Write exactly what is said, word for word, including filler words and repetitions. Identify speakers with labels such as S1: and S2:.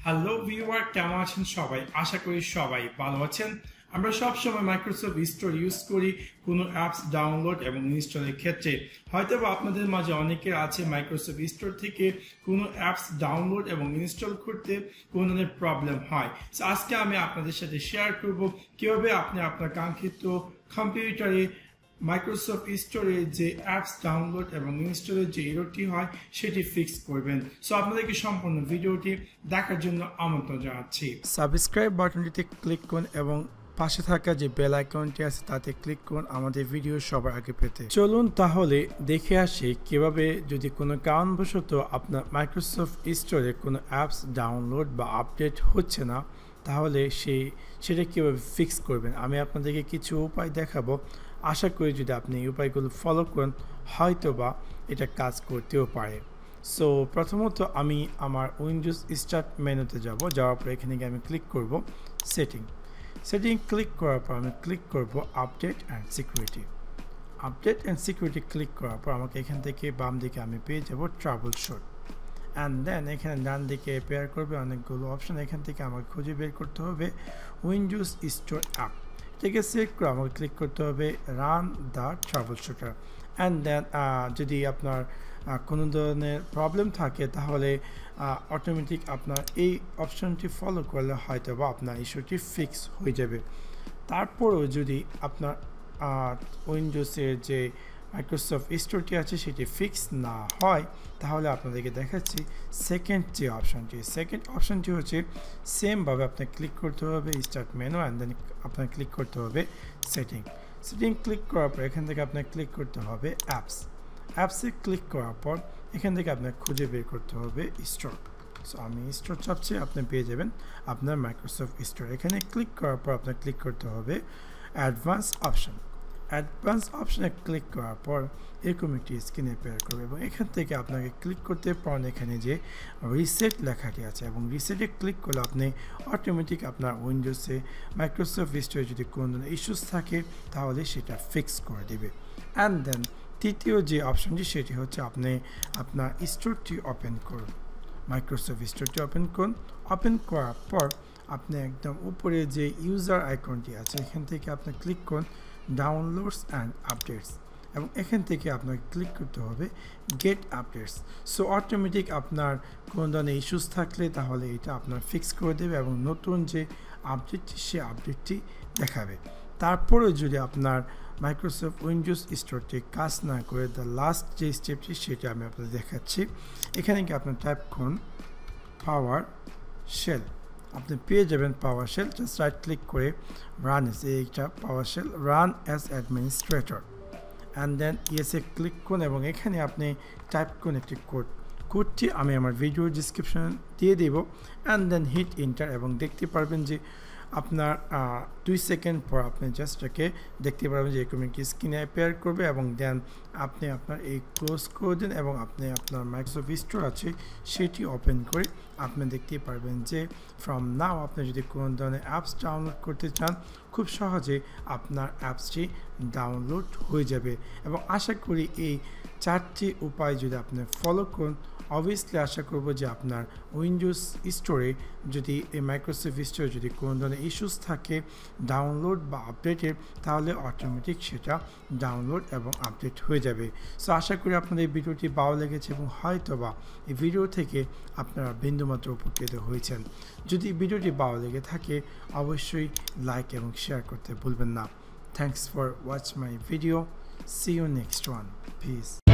S1: Hello viewer, কেমন আছেন সবাই? আশা করি সবাই ভালো আছেন। আমরা সব সময় মাইক্রোসফট স্টোর ইউজ করি কোনো অ্যাপস ডাউনলোড এবং ইনস্টলের ক্ষেত্রে। হয়তো আপনাদের মাঝে অনেকের আছে মাইক্রোসফট স্টোর থেকে কোনো অ্যাপস ডাউনলোড এবং ইনস্টল করতে কোনো ধরনের প্রবলেম হয়। সো আজকে আমি আপনাদের সাথে শেয়ার করব কিভাবে আপনি আপনার কাঙ্ক্ষিত কম্পিউটারে মাইক্রোসফট স্টোরে যে অ্যাপস ডাউনলোড এবং ইনস্টলের যে এররটি হয় সেটি ফিক্স করবেন। সো আপনাদেরকে সম্পূর্ণ ভিডিওটি দেখার জন্য আমন্ত্রণ জানাচ্ছি। সাবস্ক্রাইব বাটনটিতে ক্লিক করুন এবং পাশে থাকা যে বেল আইকনটি আছে তাতে ক্লিক করুন আমাদের ভিডিও সবার আগে পেতে। চলুন তাহলে দেখে আসি কিভাবে যদি কোনো কারণবশত আপনার মাইক্রোসফট স্টোরে কোনো অ্যাপস ডাউনলোড বা আপডেট হচ্ছে না, তাহলে সেই সেটা কীভাবে ফিক্স করবেন। আমি আপনাদেরকে কিছু উপায় দেখাবো। আশা করি যদি আপনি এই উপায়গুলো ফলো করেন হয়তো বা এটা কাজ করতেও পারে। সো প্রথমত আমি আমার উইন্ডোজ স্টার্ট মেনুতে যাব। যাওয়ার পর এখানে গিয়ে আমি ক্লিক করব সেটিং। সেটিং ক্লিক করার পর আমি ক্লিক করব update and security. Update and security click করার পর আমাকে এখান থেকে বাম দিকে আমি পেয়ে যাব ট্রাবল শুট। অ্যান্ড দেন এখানে ডান দিকে পেয়ার করবে অনেকগুলো অপশন। এখান থেকে আমাকে খুঁজে বের করতে হবে উইন্ডোজ স্টোর অ্যাপ। ঠিক আছে, সিলেক্ট করে আমাকে ক্লিক করতে হবে run the troubleshooter. And then যদি আপনার কোনো ধরনের প্রবলেম থাকে তাহলে অটোমেটিক আপনার এই অপশনটি ফলো করলে হয়তো বা আপনার ইস্যুটি ফিক্স হয়ে যাবে। তারপরেও যদি আপনার উইন্ডোজের যে মাইক্রোসফট স্টোরটি আছে সেটি ফিক্স না হয়, তাহলে আপনাদেরকে দেখাচ্ছি সেকেন্ড যে অপশানটি। সেকেন্ড অপশানটি হচ্ছে সেমভাবে আপনাকে ক্লিক করতে হবে স্টার্ট মেনু অ্যান্ড দেন আপনাকে ক্লিক করতে হবে সেটিং। সেটিং ক্লিক করার পর এখান থেকে আপনাকে ক্লিক করতে হবে অ্যাপস। অ্যাপসে ক্লিক করার পর এখান থেকে আপনাকে খুঁজে বের করতে হবে স্টোর। সো আমি স্টোর চাপছি, আপনি পেয়ে যাবেন আপনার মাইক্রোসফট স্টোর। এখানে ক্লিক করার পর আপনাকে ক্লিক করতে হবে অ্যাডভান্স অপশন। অ্যাডভান্স অপশনে ক্লিক করার পর এরকম একটি স্ক্রিনে পেয়ার করবে এবং এখান থেকে আপনাকে ক্লিক করতে পারেন এখানে যে রিসেট লেখাটি আছে এবং রিসেটে ক্লিক করলে আপনি অটোমেটিক আপনার উইন্ডোজে মাইক্রোসফট স্টোরে যদি কোনো ধরনের ইস্যুস থাকে তাহলে সেটা ফিক্স করে দেবে। অ্যান্ড দেন তৃতীয় যে অপশনটি সেটি হচ্ছে আপনি আপনার স্টোরটি ওপেন করুন। মাইক্রোসফট স্টোরটি ওপেন করুন। ওপেন করার পর আপনি একদম উপরে যে ইউজার আইকনটি আছে এখান থেকে আপনি ক্লিক করুন ডাউনলোডস অ্যান্ড আপডেটস এবং এখান থেকে আপনাকে ক্লিক করতে হবে গেট আপডেটস। সো অটোমেটিক আপনার কোনো ধরনের ইস্যুস থাকলে তাহলে এটা আপনার ফিক্স করে দেবে এবং নতুন যে আপডেটটি সে আপডেটটি দেখাবে। তারপরেও যদি আপনার মাইক্রোসফট উইন্ডোজ স্টোরটি কাজ না করে দ্য লাস্ট যে স্টেপটি সেটা আমি আপনাদের দেখাচ্ছি। এখানে কি আপনার টাইপ করুন পাওয়ার শেল। আপনি পেয়ে যাবেন PowerShell. Just right click করে রান এস এইটা PowerShell run as administrator and then ইয়েসে ক্লিক করুন এবং এখানে আপনি টাইপ করুন একটি কোড। কোডটি আমি আমার ভিডিও ডিসক্রিপশন দিয়ে দেব অ্যান্ড দেন হিট ইন্টার এবং দেখতে পারবেন যে আপনার দুই সেকেন্ড পর আপনি জাস্ট একে দেখতে পারবেন যে এরকম একটি স্ক্রিনে অ্যাপিয়ার করবে এবং দেন আপনি আপনার এই ক্লোজ করে দেন এবং আপনি আপনার মাইক্রোসফট স্টোর আছে সেটি ওপেন করে আপনি দেখতে পারবেন যে ফ্রম নাও আপনি যদি কোনো ধরনের অ্যাপস ডাউনলোড করতে চান খুব সহজে আপনার অ্যাপসটি ডাউনলোড হয়ে যাবে। এবং আশা করি এই চারটি উপায় যদি আপনি ফলো করুন অবভিয়াসলি আশা করব যে আপনার উইন্ডোজ স্টোরে যদি এই মাইক্রোসফট স্টোরে যদি কোনো ধরনের ইস্যুস থাকে ডাউনলোড বা আপডেটের, তাহলে অটোমেটিক সেটা ডাউনলোড এবং আপডেট হয়ে যাবে। সো আশা করি আপনাদের এই ভিডিওটি ভালো লেগেছে এবং হয়তো বা এই ভিডিও থেকে আপনারা বিন্দুমাত্র উপকৃত হয়েছেন। যদি ভিডিওটি ভালো লেগে থাকে অবশ্যই লাইক এবং শেয়ার করতে ভুলবেন না। Thanks for watch my video. See you next one. Piece.